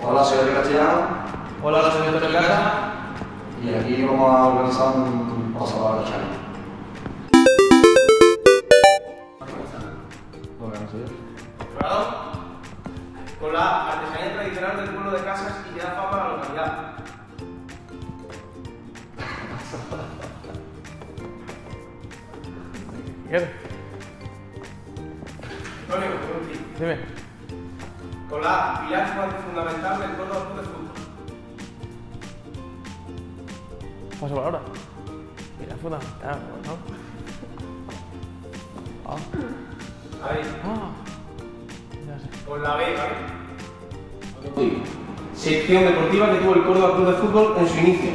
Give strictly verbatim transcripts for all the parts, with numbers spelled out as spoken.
Hola, soy Adri Castellano. Hola, soy Antonio Casa. Y aquí vamos a organizar un pasado a la charla. ¿Preparado? Con la artesanía tradicional del pueblo de Casas y que da fama a la localidad. ¿Qué? Antonio, pregunti. Dime. Con la pilar fundamental del Córdoba Club de Fútbol. Paso por ahora. Mira, fundamental, ¿no? Ah. Ahí. Ah. Ya sé. Con la B, ¿vale? Sección deportiva que tuvo el Córdoba Club de Fútbol en sus inicios.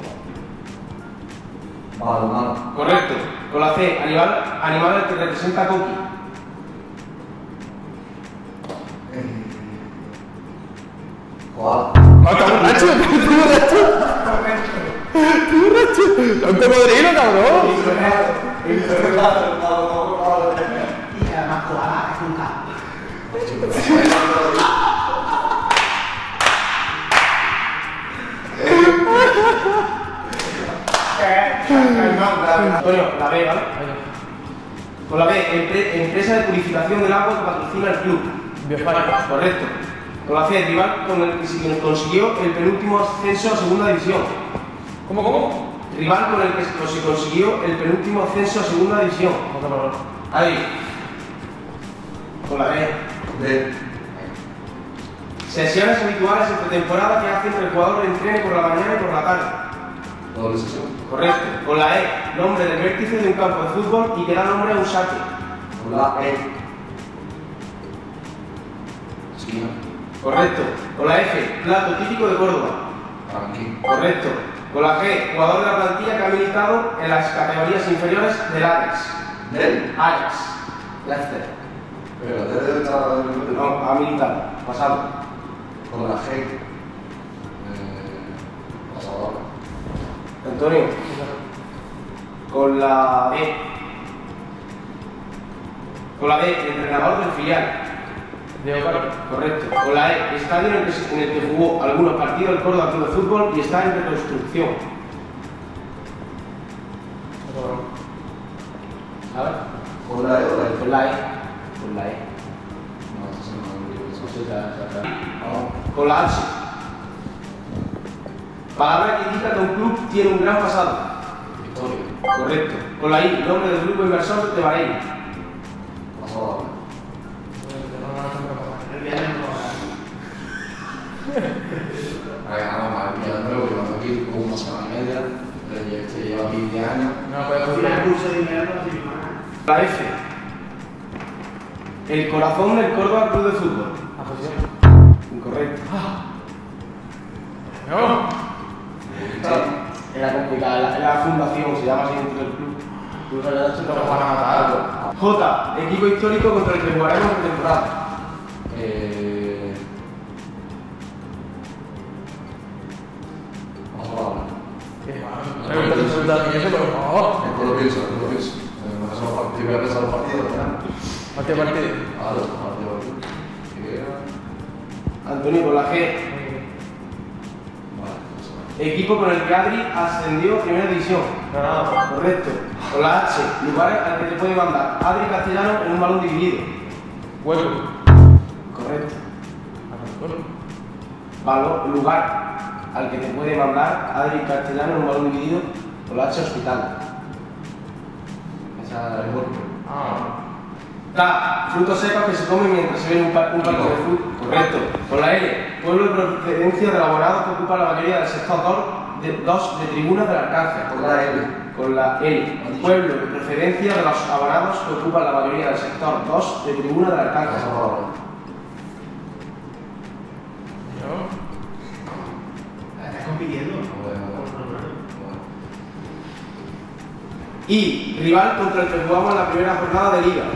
Balonmano. Correcto. Con la C, animal, animal que representa a Coqui. Koala. ¡No, está borracho! ¡Está borracho! ¡Está borracho! ¡Un cocodrilo, cabrón! Y además koala es un K. Antonio, la B, ¿vale? Con la B, empre- empresa de purificación del agua que patrocina el club. Biofire. Correcto. Con la C, rival con el que se consiguió el penúltimo ascenso a segunda división. ¿Cómo, cómo? Rival con el que se consiguió el penúltimo ascenso a segunda división. Ahí. Con la B. D. Sesiones habituales en pretemporada que hacen que el jugador entrene por la mañana y por la tarde. Doble sesión. Correcto. Con la E, nombre del vértice de un campo de fútbol y que da nombre a un saque. Con la E. Esquina. Correcto. Con la F, plato típico de Córdoba. Tranqui. Correcto. Con la G, jugador de la plantilla que ha militado en las categorías inferiores del Ajax. ¿Del? Ajax. Leicester. Pero D debe estar en el No, ha militado. Pasado. Con la G. Eh, pasador. Antonio. Con la B. Con la B, entrenador del filial. Diego Carlos. Correcto. Con la E, estadio en el que, se- en el que jugó algunos partidos el Córdoba Club de Fútbol y está en reconstrucción. ¿Sabes? Con la E o la E. Con la E. Con la E. No, eso no me lo Eso ya- ya- ya. Con la H. Palabra que indica que un club tiene un gran pasado. Victoria. Correcto. Con la I, nombre del grupo inversor de Bahrein. Pasador. El viernes no lo hará. Ganamos mal, ya nuevo, llevamos aquí como una semana y media. Se lleva aquí diez años. No, puede Al final el coger. curso de invierno no sirve para nada. La F. El corazón del Córdoba Club de Fútbol. Asociación. Incorrecto. No. Era complicada. La, la fundación se llama así dentro del club. Club de Derecho, Pero van a matar. J. Equipo histórico contra el que jugaremos en temporada. Eh... Vamos a hablar. Pregunta, pregunta, ¿qué es eso? No. Después lo pienso, después lo pienso. Eh, me paso los partidos, voy a pensar los partidos. Partido, partido. Claro, partido, partido. ¿Qué era? Antonio, con la G. Vale, eso. Equipo con el que Adri ascendió a primera división. Granada. Correcto. Con la H. Lugar al que te puede mandar Adri Castellano en un balón dividido. Huevo. Correcto. Bueno. Balón, lugar al que te puede mandar Adri Castellano en un balón dividido. Con la H. Hospital. Esa es el golpe. Ah. K. Frutos secos que se comen mientras se ve un, pa un parque de fútbol. Correcto. Con la L. Pueblo de procedencia de elaborados que ocupa la mayoría del sector dos de, dos de tribunas del Arcángel. Con la L. Con la L. Pueblo de preferencia de los abonados que ocupan la mayoría del sector dos de tribuna del Arcángel. Paso a hablar. No. Estás compitiendo. Y rival contra el que jugamos en la primera jornada de liga.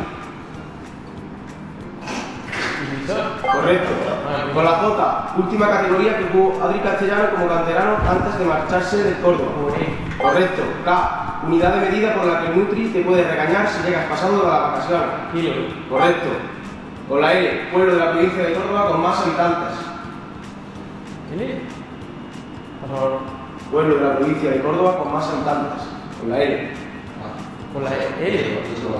Correcto. Con la J, última categoría que jugó Adri Castellano como canterano antes de marcharse del Córdoba. Correcto. K, unidad de medida por la que el Nutri te puede regañar si llegas pasado de las vacaciones. Correcto. Con la L, pueblo de la provincia de Córdoba con más habitantes. ¿L? Por favor. Pueblo de la provincia de Córdoba con más habitantes. Con la L. Con la L.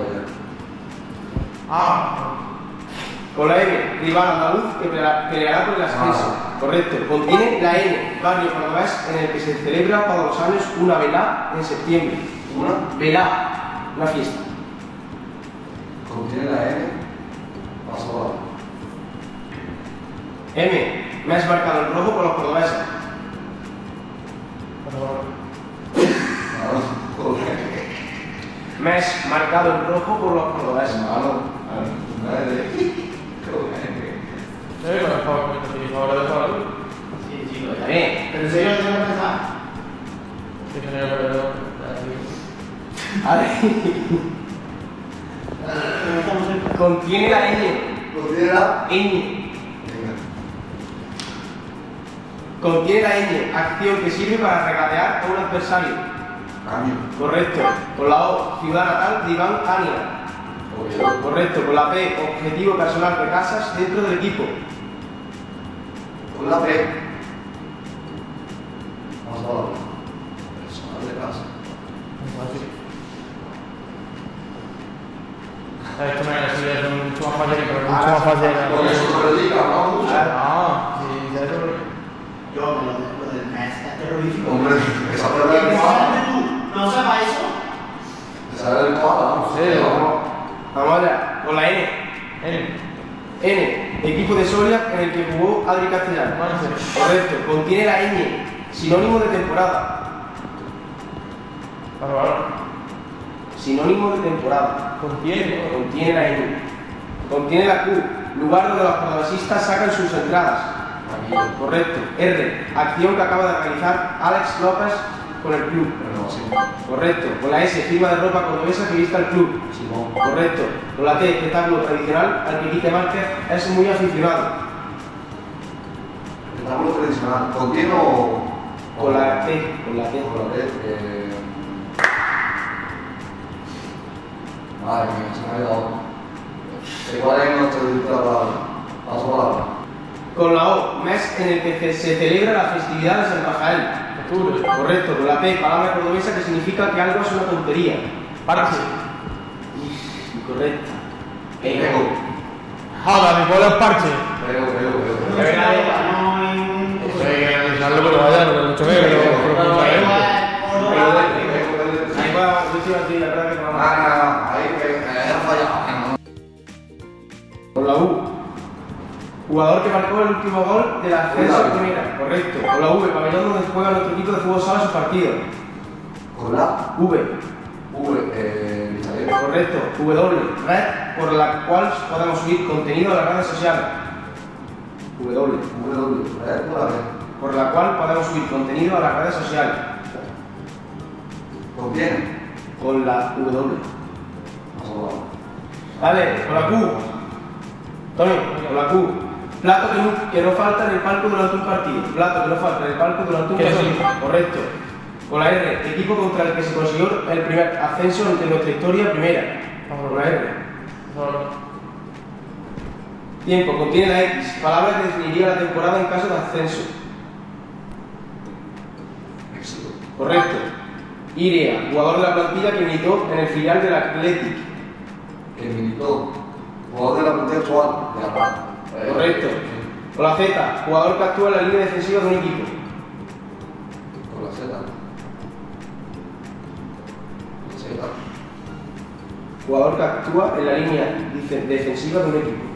Ah. Ah. Con la M, rival andaluz que peleará, peleará por el ascenso. Ah. Correcto. Contiene la N, barrio cordobés en el que se celebra todos los años una velá en septiembre. ¿Una? Velá, una fiesta. Contiene la N. Paso M, mes marcado en rojo por los cordobeses. Por favor. a la. Mes marcado en rojo por los cordobeses. Hermano. Madre. Eh, por favor, por favor, de favor. Sí, sí, Está bien. Pero en serio, no tengo que pensar. Sí, señor, perdón. A ver. Pero estamos en... Contiene la N. Contiene la. Ñ. Contiene la Ñ, acción que sirve para regatear a un adversario. Cambio. Correcto. Con la O, ciudad natal de Iván Ania. Oviedo. Correcto. Con la P, objetivo personal que casas dentro del equipo. Con la P. Vamos a la. Personal de casa. Así. Esto me es mucho más fácil, pero mucho más fácil. Con eso se predica, ¿no? Mucho. Ah, sí, ya eso. Yo, me lo dejo del mes, es terrorífico. Hombre, que se Que aprende el cuadro. solamente tú no sepas eso. Que se aprende el cuadro, vamos. Sí, Vamos, vamos allá. Con la N. N. N, equipo de Soria en el que jugó Adri Castellano. Correcto. Contiene la Ñ, sinónimo de temporada. Por favor. Sinónimo de temporada. Contiene. Contiene la Ñ. Contiene la Q, lugar donde los cordobesistas sacan sus entradas. Aquí. Correcto. R, acción que acaba de realizar Alex López con el club. Pero no, sí. Correcto. Con la S, firma de ropa cordobesa que viste al club. Simón. Correcto. Con la T, espectáculo tradicional al que Quique Márquez es muy aficionado. Espectáculo tradicional. ¿Contiene o...? Con la T, con la T. Con la T. Eh... Madre mía, se me ha quedado. ¿Cuál es nuestra palabra? Paso palabra. Con la O, mes en el que ce- se celebra la festividad de San Rafael. Octubre. Correcto. Con la P, palabra cordobesa que significa que algo es una tontería. Parche. Incorrecto. Pego. Joda, mi pueblo es parche. Pego, pego, pego. No se toca, no en... Eso hay que analizarlo, pero vaya, no lo he hecho bien, pero pero No, no, punta no, él. Pego de pego, pego de Ahí va, yo estoy aquí, la verdad que no. Ah, no, no, ahí pego. Eh, fallado. Con la U. Jugador que marcó el último gol de la ascenso Con la U. primera. Correcto. Con la V, pabellón donde juega nuestro equipo de fútbol sala sus partidos. Con la V. V, eh, Isabel. Correcto. W. Red por la cual podemos subir contenido a las redes sociales. W. W, eh, con la B. Por la cual podemos subir contenido a las redes sociales. Contiene. Con la W. Paso Vale, con la Q. Tony, con la Q. Plato que no, que no falta en el palco durante un partido. Plato que no falta en el palco durante un ¿Qué partido. son? Correcto. Con la R, equipo contra el que se consiguió el primer ascenso de nuestra historia primera. Con la R. Por favor. Tiempo, contiene la X, palabra que definiría la temporada en caso de ascenso. Éxito. Correcto. Irea, jugador de la plantilla que militó en el filial del Athletic. Que militó. Jugador de la plantilla actual. De la Plata. Eh, Correcto. sí. Con la Z, jugador que actúa en la línea defensiva de un equipo. Con la Z. Z. Jugador que actúa en la línea dife- defensiva de un equipo.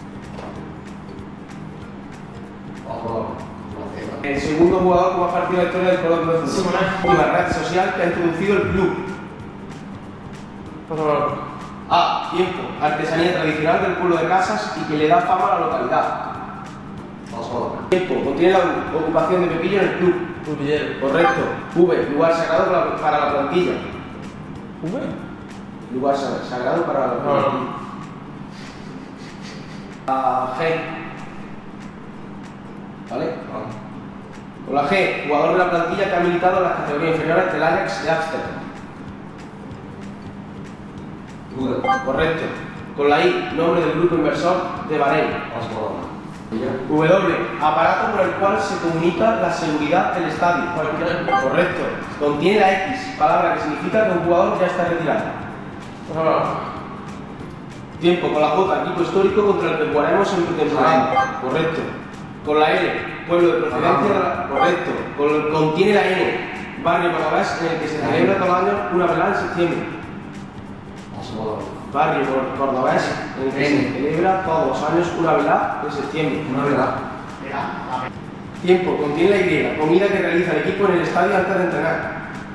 Paso la Z. El segundo jugador que más partido de la historia del color de fútbol. Última red social que ha introducido el club. Por favor. A. Tiempo. Artesanía tradicional del pueblo de Casas y que le da fama a la localidad. Paso la Tiempo. Contiene la u- ocupación de Pepillo en el club. Pupillero. Correcto. V. Lugar sagrado para la, para la plantilla. ¿V? Lugar sa- sagrado para la Por favor. plantilla. La G. ¿Vale? Vale. Con la G. Jugador de la plantilla que ha militado en las categorías inferiores del Ajax de Ámsterdam. Google. Correcto. Con la I, nombre del grupo inversor de Bahrein. Paso la W. Aparato por el cual se comunica la seguridad del estadio. Correcto. Contiene la X, palabra que significa que un jugador ya está retirado. Tiempo. Con la J, equipo histórico contra el que jugaremos en pretemporada. Correcto. Con la L, pueblo de procedencia. Correcto. Con, contiene la N, barrio cordobés en el que se celebra todo el año una velada en septiembre. Barrio cordobés en el que se celebra todos los años una velada en septiembre. Una velada. Tiempo. Contiene la Y, comida que realiza el equipo en el estadio antes de entrenar.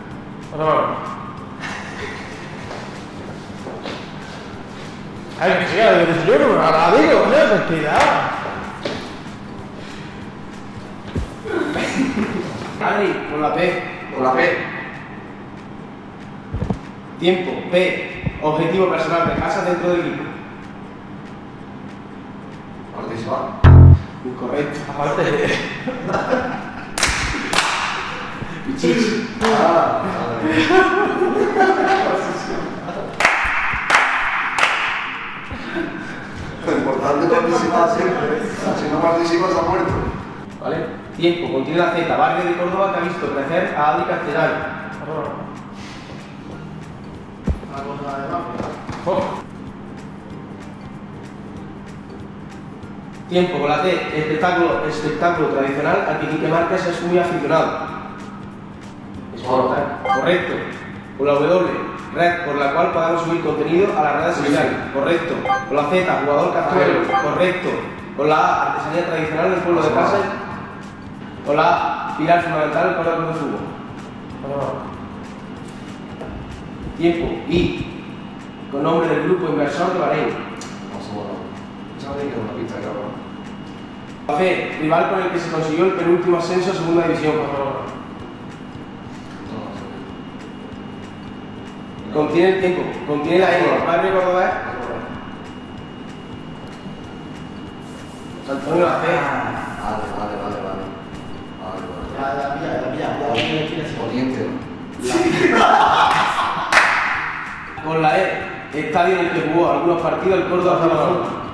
Ay, que siga, yo no me la digo, no, tranquilidad. Adri, con la P. Con la P. Tiempo. P. Objetivo personal de casa dentro del equipo. Participar. Incorrecto. Aparte de... Pichis. Ah, madre. Lo importante es participar siempre. Si no participas, ha muerto. ¿Vale? Tiempo. Contiene la Z. Barrio de Córdoba que ha visto crecer a Adri Castellano. Tiempo. Con la T. Espectáculo, espectáculo tradicional al que Quique Márquez es muy aficionado. Sport. Correcto. Con la W. Red por la cual podamos subir contenido a las redes sociales. Correcto. Con la Z. Jugador cazuelo. Correcto. Con la A. Artesanía tradicional del pueblo de casa. Con la A. Pilar fundamental del Córdoba Club de Fútbol. Tiempo. I. Con nombre del grupo inversor de Bahrein. Sabe que una pista, cabrón. La C. Rival con el que se consiguió el penúltimo ascenso a segunda división. Contiene el tiempo. Contiene la N. Barrio cordobés. Antonio la C. Vale, vale, vale, vale. Vale, Ya, ya, ya, ya, ya, ya, vale. Poniente, ¿no? Con la E. Estadio en el que jugó algunos partidos el Córdoba Club de Fútbol.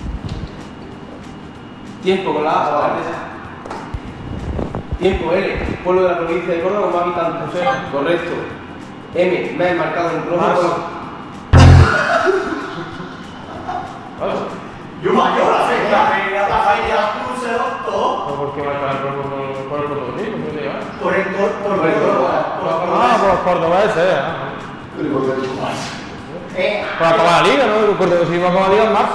Tiempo. Con la A. Tiempo. L. Pueblo de la provincia de Córdoba con más habitantes. Correcto. M. Me marcado en rojo. Yo mayor, la fe, la fe, la fe, la cruce, todo. ¿Por qué marcar el rojo por el prototipo? ¿Cómo te llamas? Por el cor, por Por el el Córdoba. Ah, por los cordobeses, eh. Eh, Para acabar la liga, ¿no? Los cordobeses iban a acabar la liga en marzo.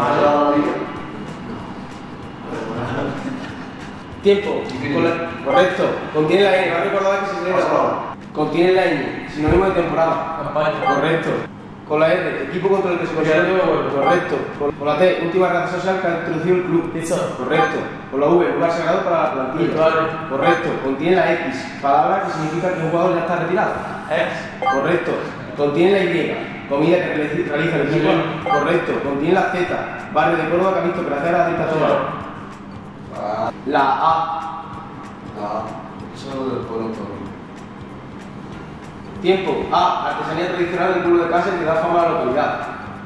Tiempo. Con la- correcto. Contiene la N. Barrio cordobés que se celebra. Contiene la N. Sinónimo de temporada. Correcto. Con la R. Equipo contra el que se considera. Correcto. Con, con la T. Última red social que ha introducido el club. Correcto. Con la V. Lugar sagrado para la plantilla. Correcto. Contiene la X. Palabra que significa que un jugador ya está retirado. Correcto. Contiene la Y. Comida que realiza realiza el equipo. Correcto. Contiene la Z. Barrio de Córdoba que ha visto crecer a la dictadura. Ah, La A. ah, eso es del pueblo todo. Tiempo. A. Artesanía tradicional del pueblo de casa que da fama a la localidad.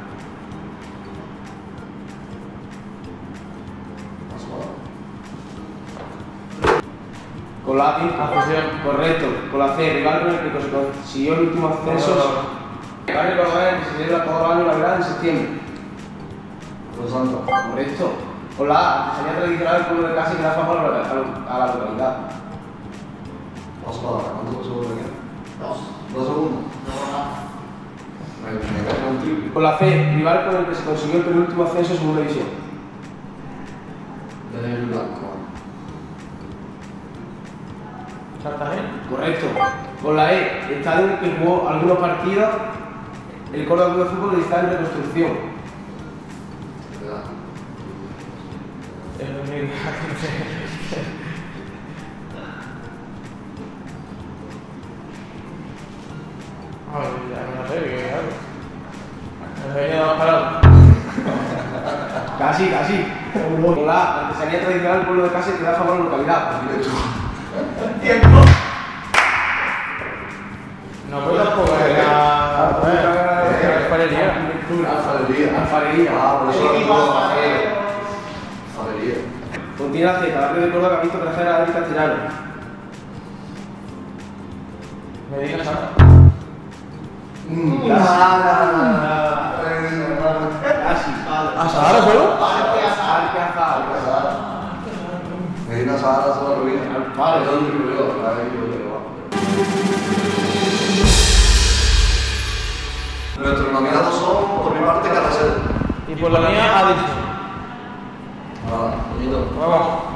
Con la A. Tiempo. Correcto. Con la C. Rival con el que se consiguió el último ascenso. Barrio cordobés que se celebra todo el año la verdad en septiembre. Los Santos. Correcto. Con la A. Artesanía tradicional del pueblo de casa que da fama a la, a la localidad. Dos palabras. ¿Cuántos segundos le quedan? dos. Dos segundos. No, Me, me cae un triple. Con la C. Rival con el que se consiguió el penúltimo ascenso a segunda división. El blanco. Correcto. Con la E. Estadio en el que jugó algunos partidos el Córdoba Club de Fútbol está en reconstrucción. ¿Verdad? Ay, ya no sé, ¿qué hago? Me venía de bajar. Casi, casi. Con la A. Artesanía tradicional del pueblo de casa que da fama a la localidad. tiempo. No, pues tampoco era... Alfarería. Alfarería. Alfarería. Ah, por eso El lo equipo puedo alfarero. hacer. Almería. Contiene la Z, barrio de Córdoba que ha visto crecer a Adri Castellano. Medina Sara. Nada. Casi, padre. ¿A Sahara solo? Alcázar. Medina Sahara solo ruina. Vale. ¿Dónde vivo yo? Ahí vivo yo. Nuestros nominados son, por mi parte, Carrasel. Y por la mía, Addison. Ah, bonito. Vamos.